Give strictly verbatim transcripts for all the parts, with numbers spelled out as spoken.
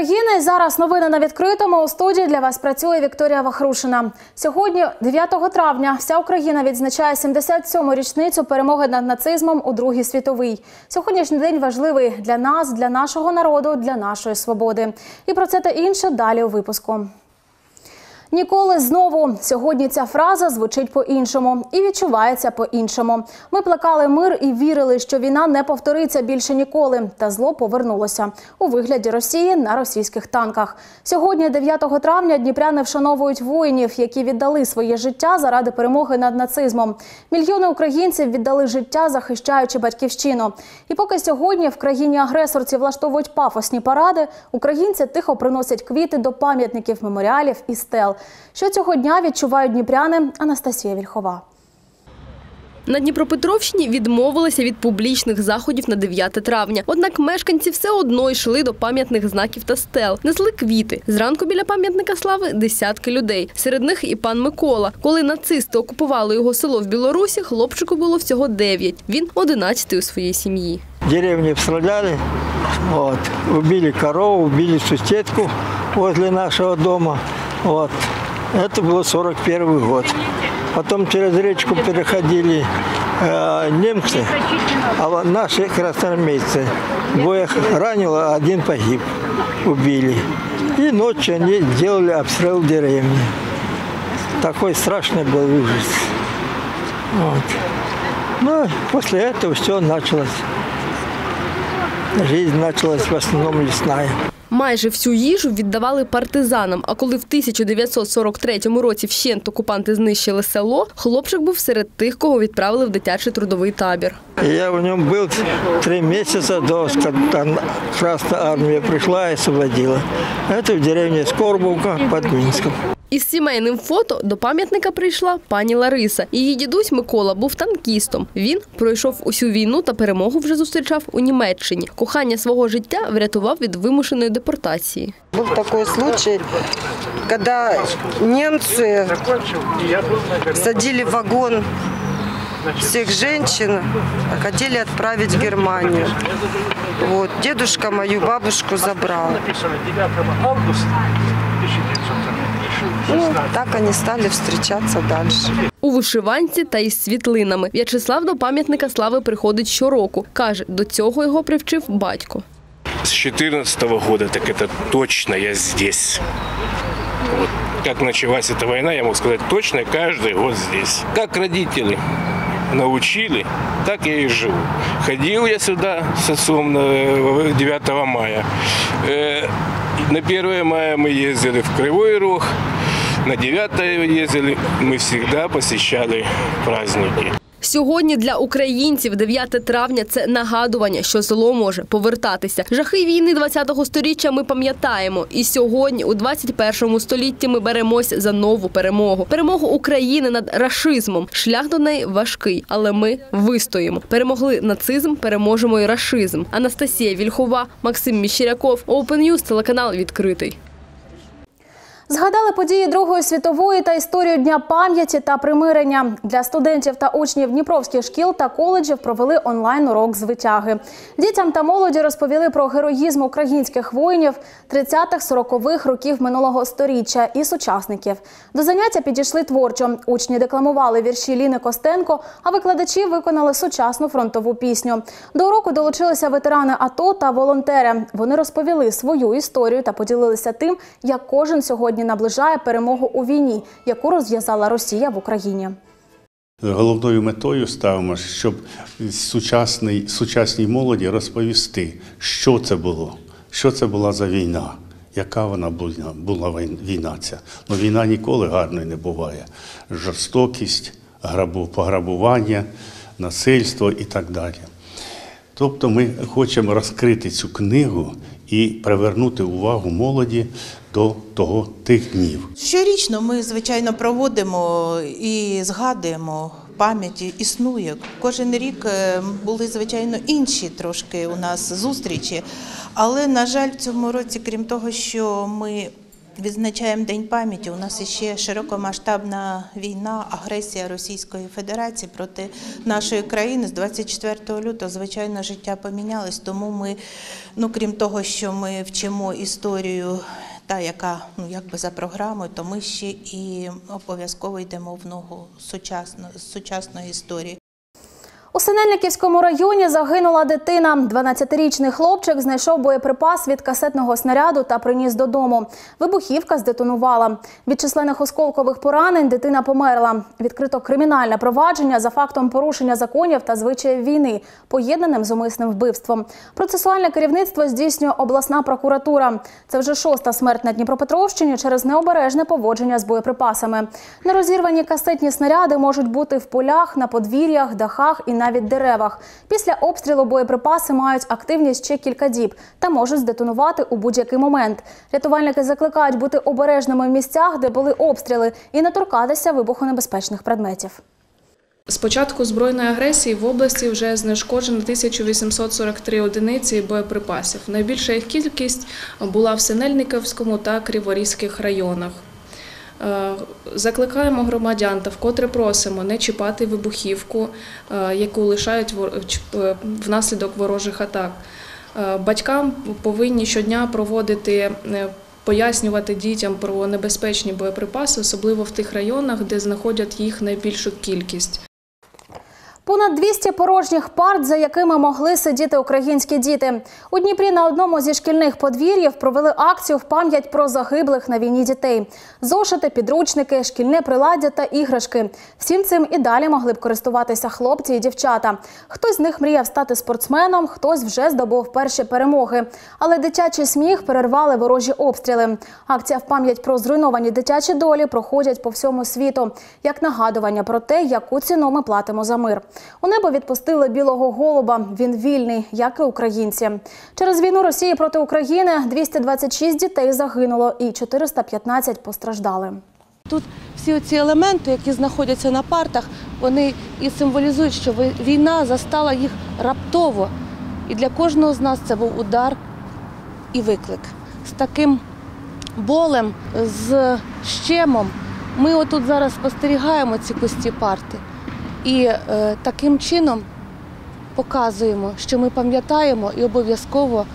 України. Зараз новини на відкритому. У студії для вас працює Вікторія Вахрушина. Сьогодні, дев'ятого травня, вся Україна відзначає сімдесят сьому річницю перемоги над нацизмом у Другій світовій. Сьогоднішній день важливий для нас, для нашого народу, для нашої свободи. І про це та інше далі у випуску. Ніколи знову. Сьогодні ця фраза звучить по-іншому і відчувається по-іншому. Ми плекали мир і вірили, що війна не повториться більше ніколи. Та зло повернулося у вигляді Росії на російських танках. Сьогодні, дев'ятого травня, дніпряни вшановують воїнів, які віддали своє життя заради перемоги над нацизмом. Мільйони українців віддали життя, захищаючи батьківщину. І поки сьогодні в країні-агресорці влаштовують пафосні паради, українці тихо приносять квіти до пам'ятників, меморіалів і стел. Що цього дня відчувають дніпряни? Анастасія Вільхова. На Дніпропетровщині відмовилися від публічних заходів на дев'яте травня. Однак мешканці все одно йшли до пам'ятних знаків та стел. Несли квіти. Зранку біля пам'ятника слави десятки людей. Серед них і пан Микола. Коли нацисти окупували його село в Білорусі, хлопчику було всього дев'ять. Він одинадцятий у своїй сім'ї. Деревни обстреляли, вот, убили корову, убили соседку возле нашего дома. Вот. Это было сорок первый год. Потом через речку переходили э, немцы, а наши красноармейцы. Двоих ранило, один погиб, убили. И ночью они делали обстрел деревни. Такой страшный был ужас. Вот. Ну, после этого все началось. Жизнь началась в основном лесная. Майже всю їжу віддавали партизанам, а коли в тисяча дев'ятсот сорок третьому році вщент окупанти знищили село, хлопчик був серед тих, кого відправили в дитячий трудовий табір. Я в ньому був три місяці до Красна армія прийшла і освободила. Це в деревні Скорбовка під Мінськом. Із сімейним фото до пам'ятника прийшла пані Лариса. Її дідусь Микола був танкістом. Він пройшов усю війну та перемогу вже зустрічав у Німеччині. Кохання свого життя врятував від вимушеної депортації. Був такий случай, коли німці садили в вагон всіх жінок, хотіли відправити в Германію. Вот. Дедушка мою бабушку забрав. Ну, так вони стали зустрічатися далі. У вишиванці та із світлинами. В'ячеслав до пам'ятника слави приходить щороку. Каже, до цього його привчив батько. С чотирнадцятого года, так это точно я здесь. Вот. Как началась эта война, я могу сказать, точно каждый год здесь. Как родители научили, так я и живу. Ходил я сюда с отцом на девятого мая. На первое мая мы ездили в Кривой Рог, на девятое ездили, мы всегда посещали праздники. Сьогодні для українців дев'яте травня – це нагадування, що зло може повертатися. Жахи війни ХХ століття ми пам'ятаємо. І сьогодні, у двадцять першому столітті, ми беремось за нову перемогу. Перемогу України над рашизмом. Шлях до неї важкий, але ми вистоїмо. Перемогли нацизм, переможемо і рашизм. Анастасія Вільхова, Максим Міщеряков, Open News, телеканал «Відкритий». Згадали події Другої світової та історію Дня пам'яті та примирення. Для студентів та учнів дніпровських шкіл та коледжів провели онлайн-урок з витяги. Дітям та молоді розповіли про героїзм українських воїнів тридцятих-сорокових років минулого сторіччя і сучасників. До заняття підійшли творчо. Учні декламували вірші Ліни Костенко, а викладачі виконали сучасну фронтову пісню. До уроку долучилися ветерани АТО та волонтери. Вони розповіли свою історію та поділилися тим, як кожен сьогодні наближає перемогу у війні, яку розв'язала Росія в Україні. Головною метою ставимо, щоб сучасній, сучасній молоді розповісти, що це було, що це була за війна, яка вона була, була війна ця. Ну, війна ніколи гарною не буває. Жорстокість, грабу, пограбування, насильство і так далі. Тобто ми хочемо розкрити цю книгу і привернути увагу молоді до того тих днів. Щорічно ми, звичайно, проводимо і згадуємо пам'яті, існує. Кожен рік були, звичайно, інші трошки у нас зустрічі, але, на жаль, в цьому році, крім того, що ми відзначаємо День пам'яті. У нас ще широкомасштабна війна, агресія Російської Федерації проти нашої країни. З двадцять четвертого лютого, звичайно, життя помінялось, тому ми, ну, крім того, що ми вчимо історію, та, яка, ну, якби за програмою, то ми ще і обов'язково йдемо в ногу сучасно, з сучасної історії. У Синельниківському районі загинула дитина. дванадцятирічний хлопчик знайшов боєприпас від касетного снаряду та приніс додому. Вибухівка здетонувала. Від численних осколкових поранень дитина померла. Відкрито кримінальне провадження за фактом порушення законів та звичаїв війни, поєднаним з умисним вбивством. Процесуальне керівництво здійснює обласна прокуратура. Це вже шоста смерть на Дніпропетровщині через необережне поводження з боєприпасами. Нерозірвані касетні снаряди можуть бути в полях, на подвір'ях, дахах і на навіть деревах. Після обстрілу боєприпаси мають активність ще кілька діб та можуть здетонувати у будь-який момент. Рятувальники закликають бути обережними в місцях, де були обстріли, і не торкатися вибухонебезпечних предметів. З початку збройної агресії в області вже знешкоджено тисячу вісімсот сорок три одиниці боєприпасів. Найбільша їх кількість була в Синельниківському та Криворізьких районах. Закликаємо громадян та вкотре просимо не чіпати вибухівку, яку лишають внаслідок ворожих атак. Батькам повинні щодня проводити, пояснювати дітям про небезпечні боєприпаси, особливо в тих районах, де знаходять їх найбільшу кількість. Понад двісті порожніх парт, за якими могли сидіти українські діти. У Дніпрі на одному зі шкільних подвір'їв провели акцію в пам'ять про загиблих на війні дітей. Зошити, підручники, шкільне приладдя та іграшки. Всім цим і далі могли б користуватися хлопці і дівчата. Хтось з них мріяв стати спортсменом, хтось вже здобув перші перемоги. Але дитячий сміх перервали ворожі обстріли. Акція в пам'ять про зруйновані дитячі долі проходять по всьому світу. Як нагадування про те, яку ціну ми платимо за мир. У небо відпустили білого голуба. Він вільний, як і українці. Через війну Росії проти України двісті двадцять шість дітей загинуло і чотириста п'ятнадцять постраждали. Тут всі ці елементи, які знаходяться на партах, вони і символізують, що війна застала їх раптово. І для кожного з нас це був удар і виклик. З таким болем, з щемом ми отут зараз спостерігаємо ці пусті парти. І е, таким чином показуємо, що ми пам'ятаємо і обов'язково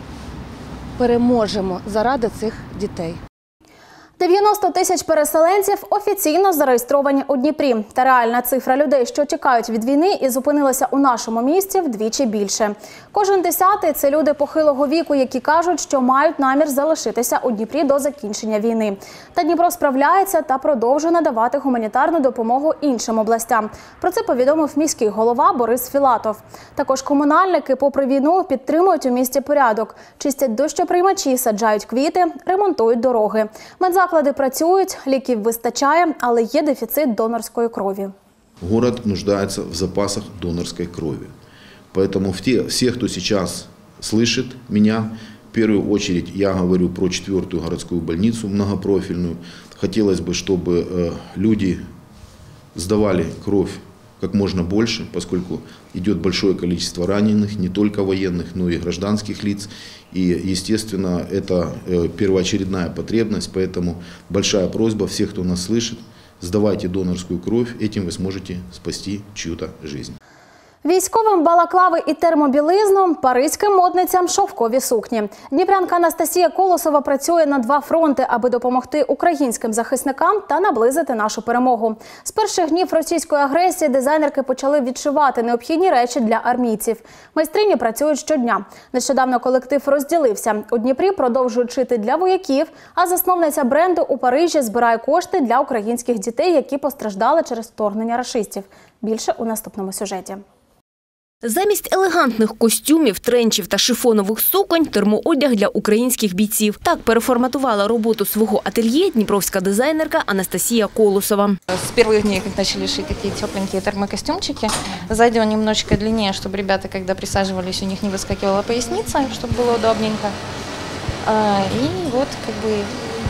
переможемо заради цих дітей. дев'яносто тисяч переселенців офіційно зареєстровані у Дніпрі. Та реальна цифра людей, що тікають від війни і зупинилися у нашому місті, вдвічі більше. Кожен десятий – це люди похилого віку, які кажуть, що мають намір залишитися у Дніпрі до закінчення війни. Та Дніпро справляється та продовжує надавати гуманітарну допомогу іншим областям. Про це повідомив міський голова Борис Філатов. Також комунальники, попри війну, підтримують у місті порядок. Чистять дощоприймачі, саджають квіти, ремонтують дороги. Заклади працюють, ліків вистачає, але є дефіцит донорської крові. Город нуждается в запасах донорской крови. Поэтому все, кто сейчас слышит меня, в первую очередь я говорю про четвертую городскую больницу многопрофильную. Хотелось бы, чтобы люди сдавали кровь как можно больше, поскольку идет большое количество раненых, не только военных, но и гражданских лиц. И, естественно, это первоочередная потребность, поэтому большая просьба всех, кто нас слышит, сдавайте донорскую кровь, этим вы сможете спасти чью-то жизнь. Військовим балаклави і термобілизну, паризьким модницям шовкові сукні. Дніпрянка Анастасія Колосова працює на два фронти, аби допомогти українським захисникам та наблизити нашу перемогу. З перших днів російської агресії дизайнерки почали відшивати необхідні речі для армійців. Майстрині працюють щодня. Нещодавно колектив розділився. У Дніпрі продовжують шити для вояків, а засновниця бренду у Парижі збирає кошти для українських дітей, які постраждали через вторгнення рашистів. Більше у наступному сюжеті. Замість елегантних костюмів, тренчів та шифонових суконь – термоодяг для українських бійців. Так переформатувала роботу свого ательє дніпровська дизайнерка Анастасія Колосова. С первых дней, как начали шить такие тепленькие термокостюмчики, сзади он немножечко длиннее, чтобы ребята, когда присаживались, у них не выскакивала поясница, чтобы было удобненько. И вот как бы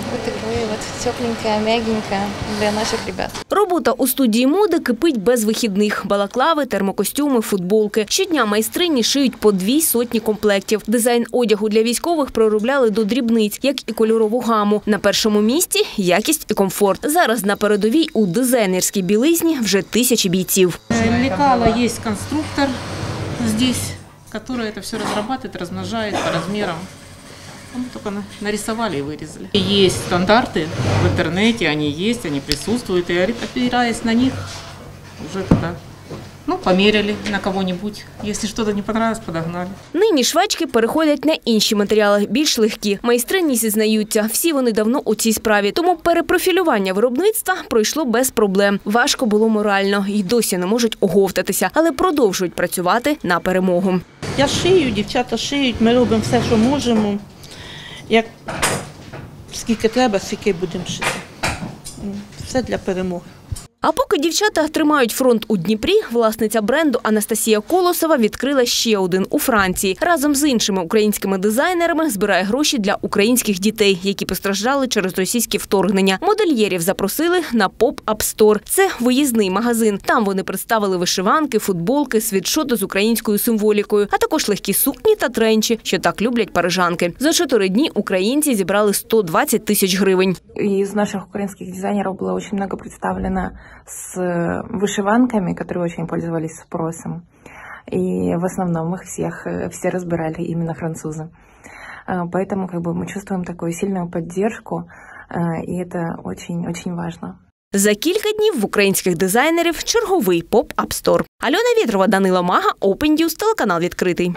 Вот такое вот тепленькое, мягенькое для наших ребят. Робота у студії моди кипить без вихідних. Балаклави, термокостюми, футболки. Щодня майстрині шиють по дві сотні комплектів. Дизайн одягу для військових проробляли до дрібниць, як і кольорову гаму. На першому місці – якість і комфорт. Зараз на передовій у дизайнерській білизні вже тисячі бійців. Лекала є конструктор здесь, который это все разрабатывает, размножает по размерам. Мы только нарисовали и вырезали. Есть стандарты в интернете, они есть, они присутствуют, и опираясь на них, уже тогда, ну, померяли на кого-нибудь. Если что-то не понравилось, подогнали. Нині швачки переходять на інші матеріали, більш легкі. Майстрині зізнаються, всі вони давно у цій справі. Тому перепрофілювання виробництва пройшло без проблем. Важко було морально і досі не можуть оговтатися, але продовжують працювати на перемогу. Я шию, дівчата шиють, ми робимо все, що можемо. Як скільки треба, скільки будемо шити. Все для перемоги. А поки дівчата тримають фронт у Дніпрі, власниця бренду Анастасія Колосова відкрила ще один у Франції. Разом з іншими українськими дизайнерами збирає гроші для українських дітей, які постраждали через російське вторгнення. Модельєрів запросили на поп-ап стор. Це виїзний магазин. Там вони представили вишиванки, футболки, світшоти з українською символікою, а також легкі сукні та тренчі, що так люблять парижанки. За чотири дні українці зібрали сто двадцять тисяч гривень. Из наших украинских дизайнеров было очень много представлено с вышиванками, которые очень пользовались спросом. И в основном их всех все разбирали именно французы. Поэтому как бы мы чувствуем такую сильную поддержку, и это очень-очень важно. За кілька днів в українських дизайнерів черговий поп-ап стор. Альона Вєтрова, Данило Мага, Open News, телеканал відкритий.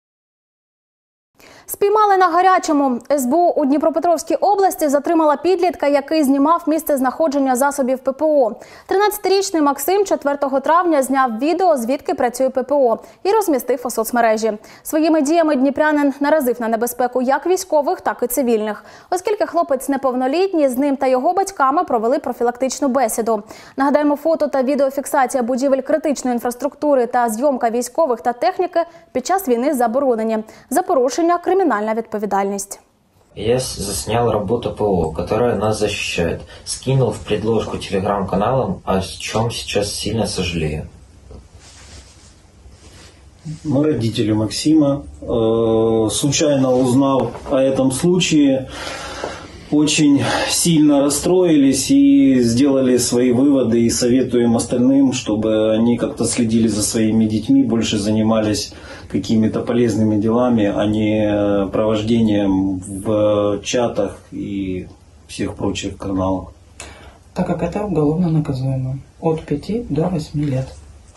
Спіймали на гарячому. ес бе у у Дніпропетровській області затримала підлітка, який знімав місце знаходження засобів пе пе о. тринадцятирічний Максим четвертого травня зняв відео, звідки працює пе пе о, і розмістив у соцмережі. Своїми діями дніпрянин наразив на небезпеку як військових, так і цивільних. Оскільки хлопець неповнолітній, з ним та його батьками провели профілактичну бесіду. Нагадаємо, фото та відеофіксація будівель критичної інфраструктури та зйомка військових та техніки під час війни заборонені. За порушення – криминальная ответственность. Я заснял работу пэ о, которая нас защищает. Скинул в предложку телеграм-каналам, о чем сейчас сильно сожалею. Мы, родители Максима, э, случайно узнав о этом случае, очень сильно расстроились и сделали свои выводы, и советуем остальным, чтобы они как-то следили за своими детьми, больше занимались какими-то полезными делами, а не провождением в чатах и всех прочих каналах. Так как это уголовно наказуемо. От пяти до восьми лет.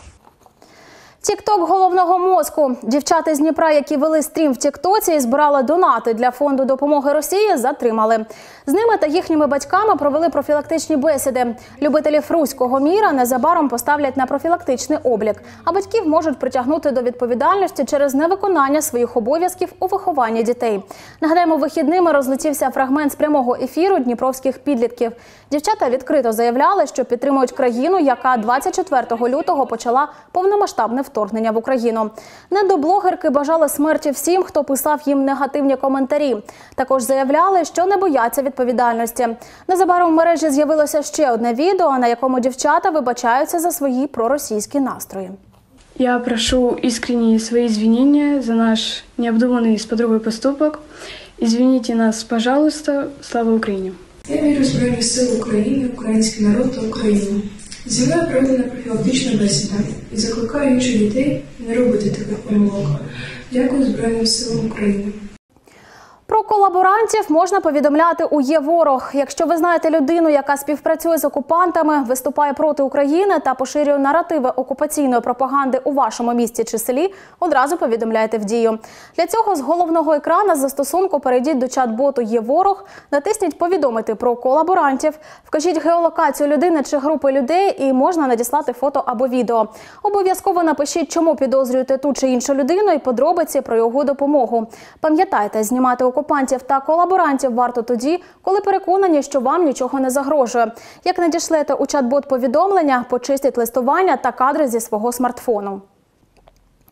Тік-ток головного мозку. Дівчата з Дніпра, які вели стрім в тік-тоці і збирали донати для фонду допомоги Росії, затримали. З ними та їхніми батьками провели профілактичні бесіди. Любителів руського міра незабаром поставлять на профілактичний облік, а батьків можуть притягнути до відповідальності через невиконання своїх обов'язків у вихованні дітей. Нагадаємо, вихідними розлетівся фрагмент з прямого ефіру дніпровських підлітків. Дівчата відкрито заявляли, що підтримують країну, яка двадцять четвертого лютого почала повномасштабне вторгнення в Україну. Недоблогерки бажали смерті всім, хто писав їм негативні коментарі. Також заявляли, що не бояться відповідальності. Незабаром в мережі з'явилося ще одне відео, на якому дівчата вибачаються за свої проросійські настрої. Я прошу искренние свои извинения за наш необдуманный с подругой поступок. Извините нас, пожалуйста. Слава Україні! Я вірю в Збройні Сили України, український народ та Україну. Зі мною проведена профілактична бесіда і закликаю інших дітей не робити таких помилок. Дякую Збройним Силам України. Про колаборантів можна повідомляти у «Є ворог». Якщо ви знаєте людину, яка співпрацює з окупантами, виступає проти України та поширює наративи окупаційної пропаганди у вашому місті чи селі, одразу повідомляйте в «Дію». Для цього з головного екрана застосунку перейдіть до чат-боту «Є ворог», натисніть «Повідомити про колаборантів», вкажіть геолокацію людини чи групи людей і можна надіслати фото або відео. Обов'язково напишіть, чому підозрюєте ту чи іншу людину і подробиці про його допомогу. Пам'ятайте, знімати окупантів та колаборантів варто тоді, коли переконані, що вам нічого не загрожує. Як надішлете у чат-бот повідомлення, почистіть листування та кадри зі свого смартфону.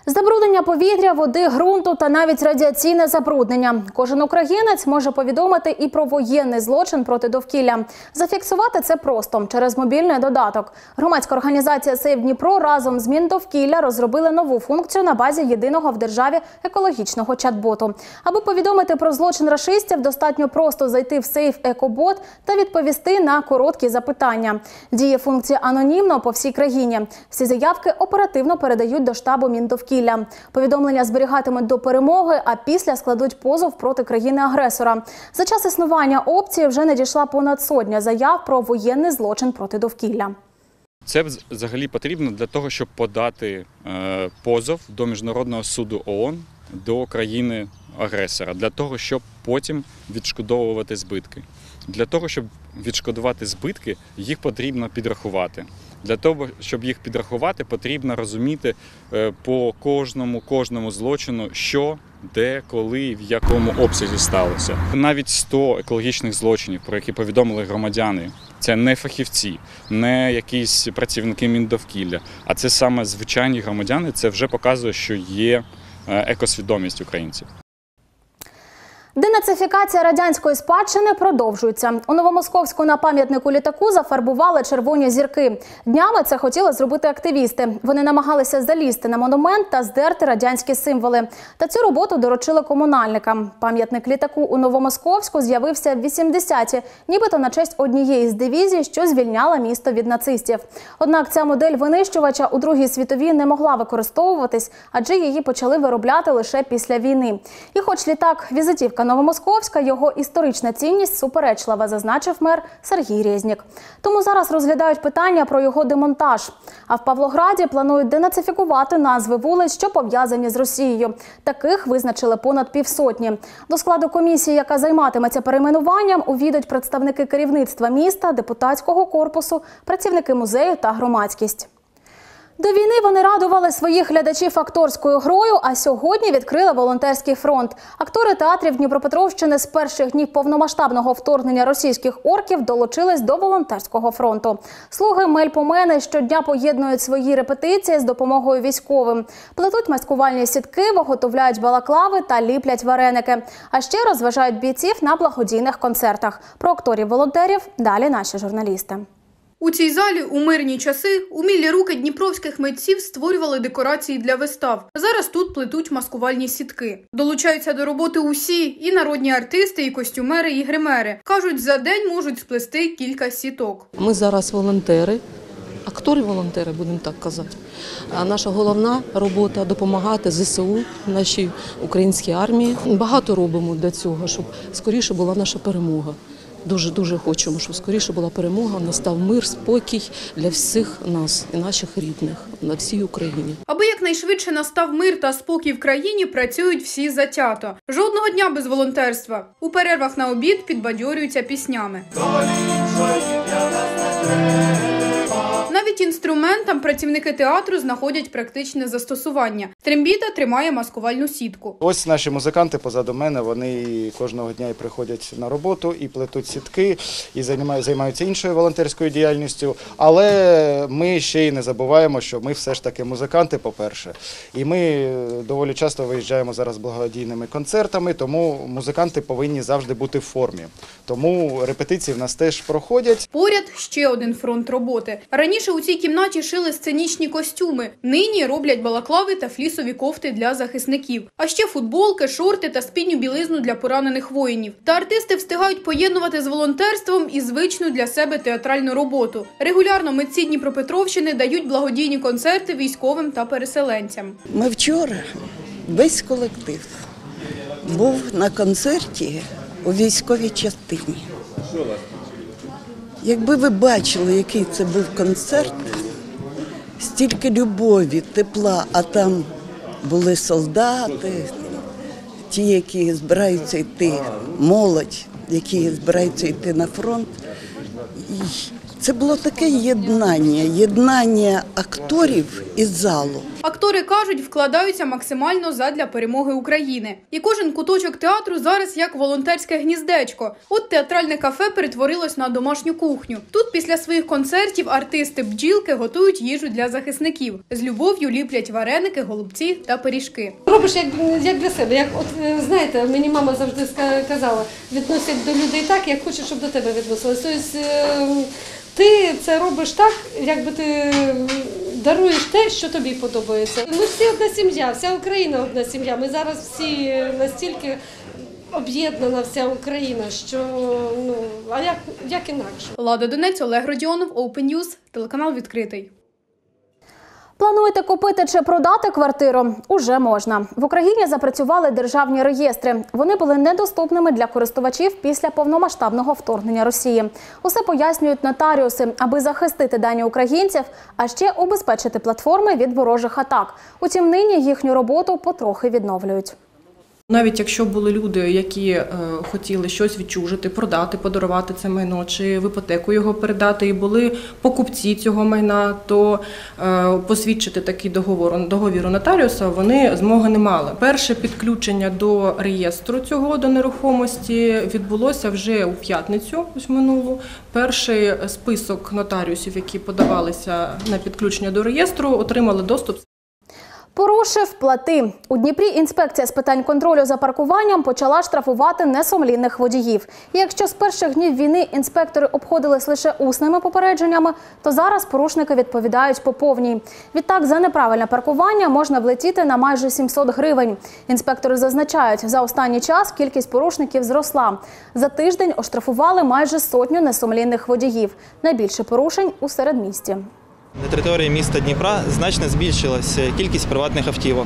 Забруднення повітря, води, ґрунту та навіть радіаційне забруднення. Кожен українець може повідомити і про воєнний злочин проти довкілля. Зафіксувати це просто через мобільний додаток. Громадська організація «Сейв Дніпро» разом з Міндовкілля розробили нову функцію на базі єдиного в державі екологічного чат-боту. Аби повідомити про злочин рашистів, достатньо просто зайти в «Сейв Екобот» та відповісти на короткі запитання. Діє функція анонімно по всій країні. Всі заявки оперативно передають до штабу Міндовкілля. Повідомлення зберігатимуть до перемоги, а після складуть позов проти країни-агресора. За час існування опції вже надійшла понад сотня заяв про воєнний злочин проти довкілля. Це взагалі потрібно для того, щоб подати е, позов до Міжнародного суду ООН до країни-агресора, для того, щоб потім відшкодовувати збитки. Для того, щоб відшкодувати збитки, їх потрібно підрахувати. Для того, щоб їх підрахувати, потрібно розуміти по кожному, кожному злочину, що, де, коли, в якому обсязі сталося. Навіть сто екологічних злочинів, про які повідомили громадяни, це не фахівці, не якісь працівники Міндовкілля, а це саме звичайні громадяни, це вже показує, що є екосвідомість українців. Денацифікація радянської спадщини продовжується. У Новомосковську на пам'ятнику літаку зафарбували червоні зірки. Днями це хотіли зробити активісти. Вони намагалися залізти на монумент та здерти радянські символи. Та цю роботу доручили комунальникам. Пам'ятник літаку у Новомосковську з'явився в вісімдесяті, нібито на честь однієї з дивізій, що звільняла місто від нацистів. Однак ця модель винищувача у Другій світовій не могла використовуватись, адже її почали виробляти лише після війни. І хоч літак візитівка Новомосковська, його історична цінність суперечлива, зазначив мер Сергій Резнік. Тому зараз розглядають питання про його демонтаж. А в Павлограді планують денацифікувати назви вулиць, що пов'язані з Росією. Таких визначили понад півсотні. До складу комісії, яка займатиметься перейменуванням, увійдуть представники керівництва міста, депутатського корпусу, працівники музею та громадськість. До війни вони радували своїх глядачів акторською грою, а сьогодні відкрили волонтерський фронт. Актори театрів Дніпропетровщини з перших днів повномасштабного вторгнення російських орків долучились до волонтерського фронту. Слуги Мельпомени щодня поєднують свої репетиції з допомогою військовим. Плетуть маскувальні сітки, виготовляють балаклави та ліплять вареники. А ще розважають бійців на благодійних концертах. Про акторів-волонтерів далі наші журналісти. У цій залі у мирні часи умілі руки дніпровських митців створювали декорації для вистав. Зараз тут плетуть маскувальні сітки. Долучаються до роботи усі – і народні артисти, і костюмери, і гримери. Кажуть, за день можуть сплести кілька сіток. Ми зараз волонтери, актори-волонтери, будемо так казати. А наша головна робота – допомагати ЗСУ, нашій українській армії. Багато робимо для цього, щоб скоріше була наша перемога. Дуже-дуже хочемо, щоб скоріше була перемога, настав мир, спокій для всіх нас і наших рідних на всій Україні. Аби якнайшвидше настав мир та спокій в країні, працюють всі затято. Жодного дня без волонтерства. У перервах на обід підбадьорюються піснями. Навіть інструментам працівники театру знаходять практичне застосування. Трембіта тримає маскувальну сітку. Ось наші музиканти позаду мене, вони кожного дня і приходять на роботу, і плетуть сітки, і займаються іншою волонтерською діяльністю. Але ми ще й не забуваємо, що ми все ж таки музиканти, по-перше. І ми доволі часто виїжджаємо зараз благодійними концертами, тому музиканти повинні завжди бути в формі. Тому репетиції в нас теж проходять. Поряд ще один фронт роботи. Раніше у цій кімнаті шили сценічні костюми. Нині роблять балаклави та флісові кофти для захисників. А ще футболки, шорти та спідню білизну для поранених воїнів. Та артисти встигають поєднувати з волонтерством і звичну для себе театральну роботу. Регулярно митці Дніпропетровщини дають благодійні концерти військовим та переселенцям. Ми вчора, весь колектив, був на концерті у військовій частині. Якби ви бачили, який це був концерт, стільки любові, тепла, а там були солдати, ті, які збираються йти, молодь, які збираються йти на фронт. І Це було таке єднання, єднання акторів із залу. Актори кажуть, вкладаються максимально задля перемоги України. І кожен куточок театру зараз як волонтерське гніздечко. От театральне кафе перетворилось на домашню кухню. Тут після своїх концертів артисти-бджілки готують їжу для захисників. З любов'ю ліплять вареники, голубці та пиріжки. Робиш як, як для себе. Як, от, знаєте, мені мама завжди казала, відносять до людей так, як хочеш, щоб до тебе відносились. Тобто, ти це робиш так, якби ти даруєш те, що тобі подобається. Ми всі одна сім'я, вся Україна одна сім'я. Ми зараз всі настільки об'єднана вся Україна, що, ну, а як, як інакше? Лада Донець, Олег Родіонов, Open News, телеканал «Відкритий». Плануєте купити чи продати квартиру? Уже можна. В Україні запрацювали державні реєстри. Вони були недоступними для користувачів після повномасштабного вторгнення Росії. Усе пояснюють нотаріуси, аби захистити дані українців, а ще убезпечити платформи від ворожих атак. Утім, нині їхню роботу потрохи відновлюють. Навіть якщо були люди, які е, хотіли щось відчужити, продати, подарувати це майно чи в іпотеку його передати, і були покупці цього майна, то е, посвідчити такий договор, договір у нотаріуса вони змоги не мали. Перше підключення до реєстру цього, до нерухомості, відбулося вже у п'ятницю, ось минулу. Перший список нотаріусів, які подавалися на підключення до реєстру, отримали доступ. Порушив – плати. У Дніпрі інспекція з питань контролю за паркуванням почала штрафувати несумлінних водіїв. І якщо з перших днів війни інспектори обходились лише усними попередженнями, то зараз порушники відповідають по повній. Відтак, за неправильне паркування можна влетіти на майже сімсот гривень. Інспектори зазначають, за останній час кількість порушників зросла. За тиждень оштрафували майже сотню несумлінних водіїв. Найбільше порушень у середмісті. На території міста Дніпра значно збільшилася кількість приватних автівок,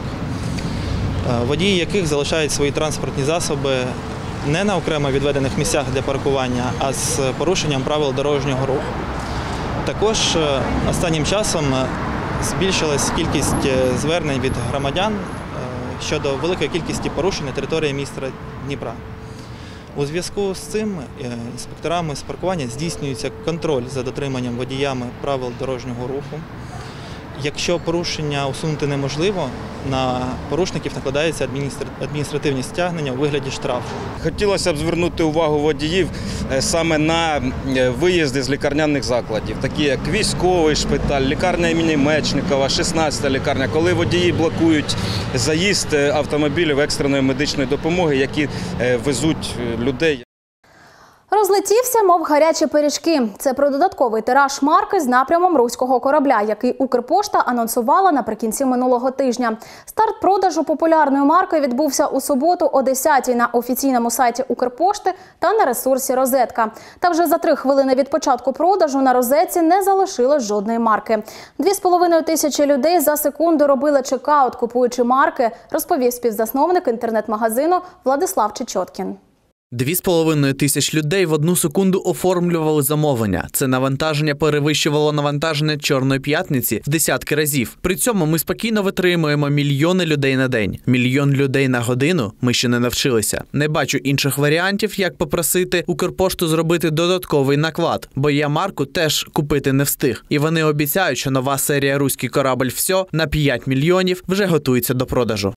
водії яких залишають свої транспортні засоби не на окремо відведених місцях для паркування, а з порушенням правил дорожнього руху. Також останнім часом збільшилась кількість звернень від громадян щодо великої кількості порушень на території міста Дніпра. У зв'язку з цим інспекторами з паркування здійснюється контроль за дотриманням водіями правил дорожнього руху. Якщо порушення усунути неможливо, на порушників накладаються адміністративні стягнення у вигляді штрафу. Хотілося б звернути увагу водіїв саме на виїзди з лікарняних закладів, такі як військовий шпиталь, лікарня імені Мечникова, шістнадцята лікарня, коли водії блокують заїзд автомобілів екстреної медичної допомоги, які везуть людей. Розлетівся, мов гарячі пиріжки. Це про додатковий тираж марки з напрямом руського корабля, який Укрпошта анонсувала наприкінці минулого тижня. Старт продажу популярної марки відбувся у суботу о десятій на офіційному сайті Укрпошти та на ресурсі «Розетка». Та вже за три хвилини від початку продажу на розетці не залишилось жодної марки. Дві з половиною тисячі людей за секунду робили чекаут, купуючи марки, розповів співзасновник інтернет-магазину Владислав Чечоткін. Дві з половиною тисяч людей в одну секунду оформлювали замовлення. Це навантаження перевищувало навантаження «Чорної п'ятниці» в десятки разів. При цьому ми спокійно витримуємо мільйони людей на день. Мільйон людей на годину ми ще не навчилися. Не бачу інших варіантів, як попросити Укрпошту зробити додатковий наклад, бо я марку теж купити не встиг. І вони обіцяють, що нова серія «Руський корабль все» на п'ять мільйонів вже готується до продажу.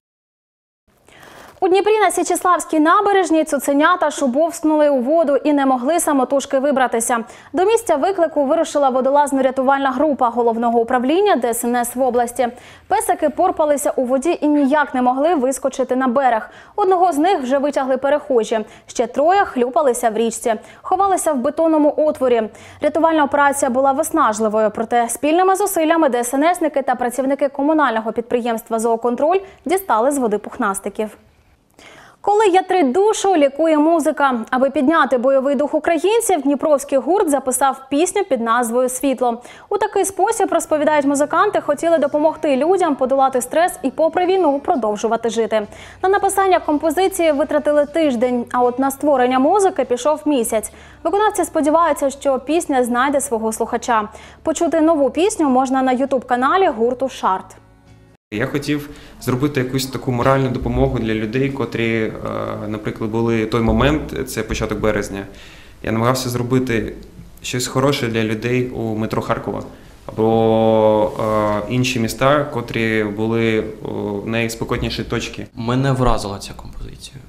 У Дніпрі на Січеславській набережній цуценята шубовснули у воду і не могли самотужки вибратися. До місця виклику вирушила водолазно-рятувальна група Головного управління Де Ес Ен Ес в області. Песики порпалися у воді і ніяк не могли вискочити на берег. Одного з них вже витягли перехожі. Ще троє хлюпалися в річці. Ховалися в бетонному отворі. Рятувальна операція була виснажливою, проте спільними зусиллями Де Ес Ен Есники та працівники комунального підприємства «Зооконтроль» дістали з води пухнастиків. Коли ятрить душу, лікує музика. Аби підняти бойовий дух українців, дніпровський гурт записав пісню під назвою «Світло». У такий спосіб, розповідають музиканти, хотіли допомогти людям подолати стрес і попри війну продовжувати жити. На написання композиції витратили тиждень, а от на створення музики пішов місяць. Виконавці сподіваються, що пісня знайде свого слухача. Почути нову пісню можна на ютуб-каналі гурту «Шарт». Я хотів зробити якусь таку моральну допомогу для людей, котрі, наприклад, були той момент, це початок березня. Я намагався зробити щось хороше для людей у метро Харкова або е, інші міста, котрі були в найспекотніші точки. Мене вразила ця композиція,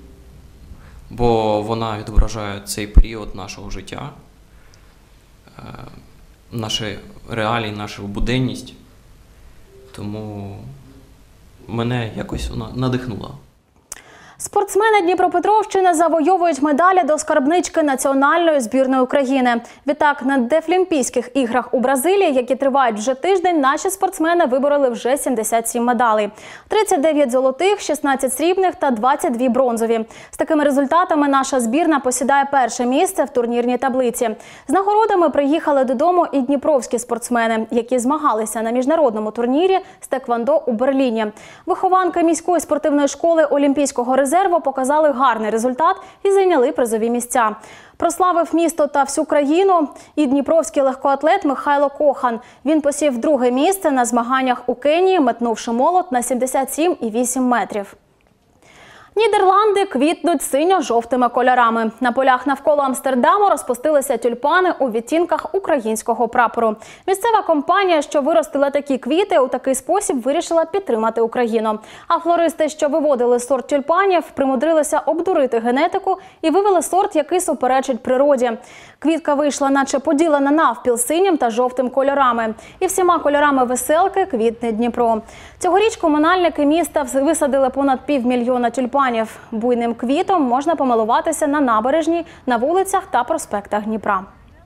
бо вона відображає цей період нашого життя, е, наші реалії, нашу буденність, тому мене якось вона надихнула. Спортсмени Дніпропетровщини завойовують медалі до скарбнички національної збірної України. Відтак, на Дефлімпійських іграх у Бразилії, які тривають вже тиждень, наші спортсмени вибороли вже сімдесят сім медалей. тридцять дев'ять золотих, шістнадцять срібних та двадцять дві бронзові. З такими результатами наша збірна посідає перше місце в турнірній таблиці. З нагородами приїхали додому і дніпровські спортсмени, які змагалися на міжнародному турнірі з теквондо у Берліні. Вихованки міської спортивної школи Олімпійського резерву показали гарний результат і зайняли призові місця. Прославив місто та всю країну і дніпровський легкоатлет Михайло Кохан. Він посів друге місце на змаганнях у Кенії, метнувши молот на сімдесят сім цілих вісім метрів. Нідерланди квітнуть синьо-жовтими кольорами. На полях навколо Амстердаму розпустилися тюльпани у відтінках українського прапору. Місцева компанія, що виростила такі квіти, у такий спосіб вирішила підтримати Україну. А флористи, що виводили сорт тюльпанів, примудрилися обдурити генетику і вивели сорт, який суперечить природі. Квітка вийшла наче поділена навпіл синім та жовтим кольорами. І всіма кольорами веселки квітне Дніпро. Цьогоріч комунальники міста висадили понад півмільйона тюльпанів. Буйним квітом можна помилуватися на набережній, на вулицях та проспектах Дніпра.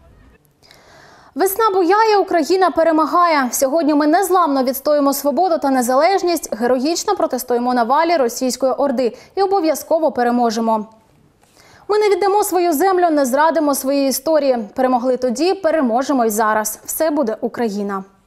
Весна буяє, Україна перемагає. Сьогодні ми незламно відстоїмо свободу та незалежність, героїчно протистоїмо навалі російської орди і обов'язково переможемо. Ми не віддамо свою землю, не зрадимо своєї історії. Перемогли тоді, переможемо й зараз. Все буде Україна.